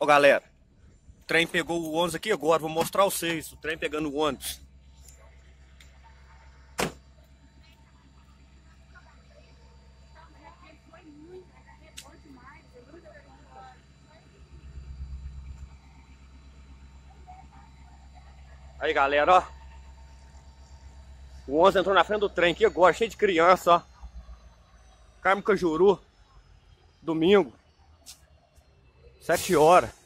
galera, o trem pegou o ônibus aqui agora, vou mostrar vocês, o trem pegando o ônibus. Aí galera, ó, o ônibus entrou na frente do trem aqui agora, cheio de criança, ó. Carmo Cajuru, domingo, 7 horas.